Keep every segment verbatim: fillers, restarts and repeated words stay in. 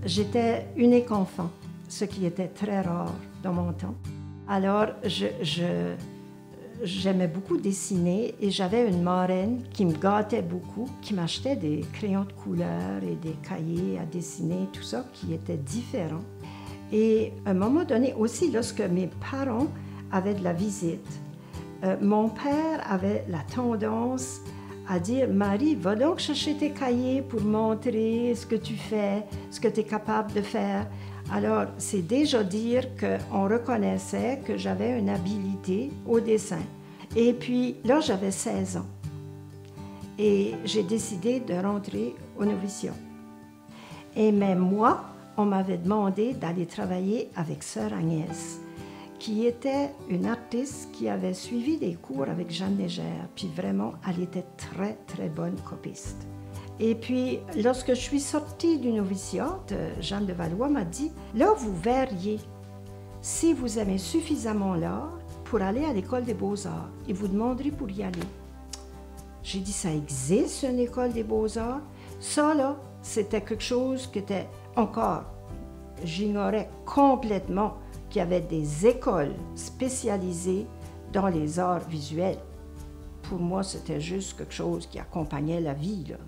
J'étais unique enfant, ce qui était très rare dans mon temps. Alors, je, je, j'aimais beaucoup dessiner et j'avais une marraine qui me gâtait beaucoup, qui m'achetait des crayons de couleur et des cahiers à dessiner, tout ça qui était différent. Et à un moment donné aussi, lorsque mes parents avaient de la visite, euh, mon père avait la tendance à dire « Marie, va donc chercher tes cahiers pour montrer ce que tu fais, ce que tu es capable de faire. » Alors, c'est déjà dire qu'on reconnaissait que j'avais une habilité au dessin. Et puis, là, j'avais seize ans. Et j'ai décidé de rentrer au noviciat. Et même moi, on m'avait demandé d'aller travailler avec Sœur Agnès, qui était une artiste qui avait suivi des cours avec Jeanne Légère. Puis vraiment, elle était très, très bonne copiste. Et puis, lorsque je suis sortie du noviciat, Jeanne de Valois m'a dit « Là, vous verriez, si vous aimez suffisamment l'art pour aller à l'école des beaux-arts, et vous demanderez pour y aller. » J'ai dit « Ça existe, une école des beaux-arts? » Ça, là, c'était quelque chose qui était encore, j'ignorais complètement qu'il y avait des écoles spécialisées dans les arts visuels. Pour moi, c'était juste quelque chose qui accompagnait la vie, là.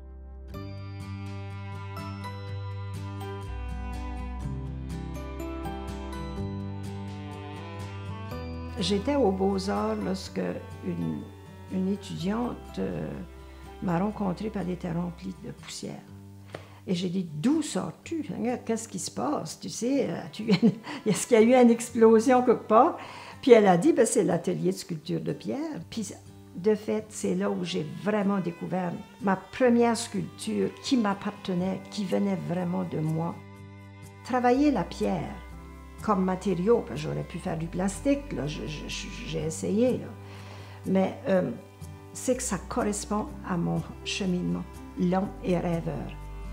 J'étais aux Beaux-Arts lorsque une, une étudiante euh, m'a rencontrée, puis elle était remplie de poussière. Et j'ai dit, d'où sors-tu? Qu'est-ce qui se passe? Tu sais, est-ce qu'il y a eu une explosion quelque part? Puis elle a dit, ben, c'est l'atelier de sculpture de pierre. Puis de fait, c'est là où j'ai vraiment découvert ma première sculpture qui m'appartenait, qui venait vraiment de moi. Travailler la pierre comme matériau, parce que j'aurais pu faire du plastique, là, je, je, j'ai essayé, là. Mais euh, c'est que ça correspond à mon cheminement long et rêveur.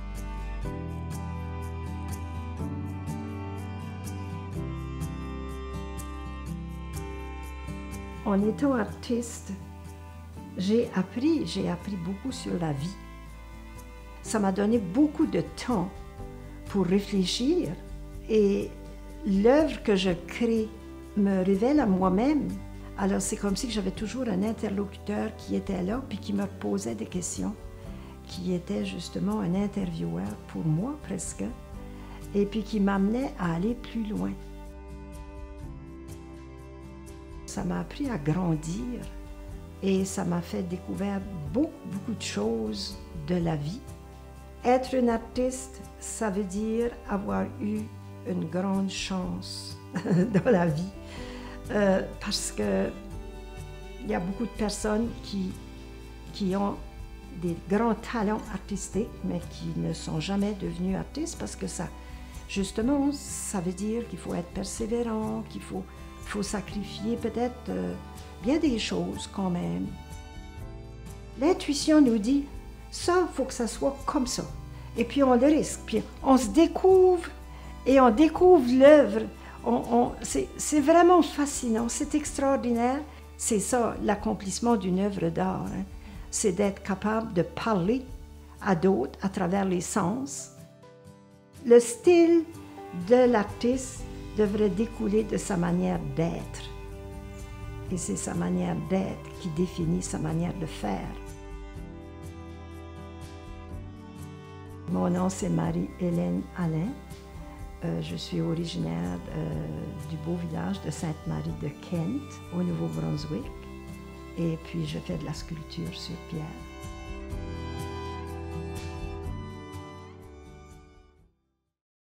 En étant artiste, j'ai appris, j'ai appris beaucoup sur la vie. Ça m'a donné beaucoup de temps pour réfléchir et l'œuvre que je crée me révèle à moi-même. Alors c'est comme si j'avais toujours un interlocuteur qui était là puis qui me posait des questions, qui était justement un intervieweur pour moi presque, et puis qui m'amenait à aller plus loin. Ça m'a appris à grandir et ça m'a fait découvrir beaucoup, beaucoup de choses de la vie. Être une artiste, ça veut dire avoir eu une grande chance dans la vie, euh, parce que il y a beaucoup de personnes qui, qui ont des grands talents artistiques, mais qui ne sont jamais devenus artistes, parce que ça, justement, ça veut dire qu'il faut être persévérant, qu'il faut, faut sacrifier peut-être euh, bien des choses quand même. L'intuition nous dit, ça, il faut que ça soit comme ça. Et puis on le risque, puis on se découvre, et on découvre l'œuvre. On, on, c'est vraiment fascinant, c'est extraordinaire. C'est ça, l'accomplissement d'une œuvre d'art. Hein. C'est d'être capable de parler à d'autres à travers les sens. Le style de l'artiste devrait découler de sa manière d'être. Et c'est sa manière d'être qui définit sa manière de faire. Mon nom, c'est Marie-Hélène Alain. Euh, je suis originaire euh, du beau village de Sainte-Marie de Kent, au Nouveau-Brunswick. Et puis, je fais de la sculpture sur pierre.